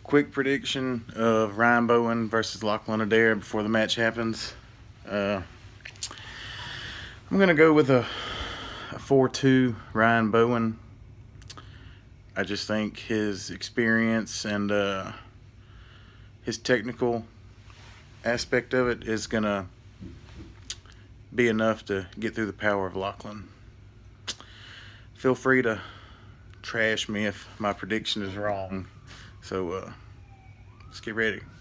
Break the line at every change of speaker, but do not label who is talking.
quick prediction of Ryan Bowen versus Lachlan Adair before the match happens. I'm going to go with a 4-2 Ryan Bowen. I just think his experience and his technical aspect of it is going to be enough to get through the power of Lachlan. Feel free to trash me if my prediction is wrong. So let's get ready.